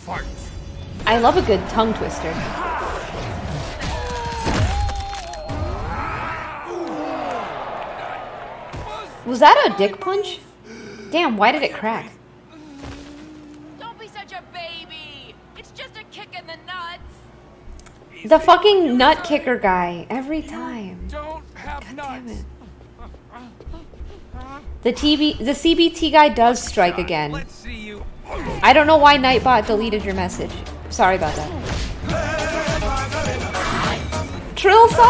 I love a good tongue twister. Was that a dick punch? Damn, why did it crack? Don't be such a baby. It's just a kick in the nuts. The fucking nut kicker guy every time. Don't have God nuts. damn it. The CBT guy does strike again. Let's see you. I don't know why Nightbot deleted your message. Sorry about that. Trill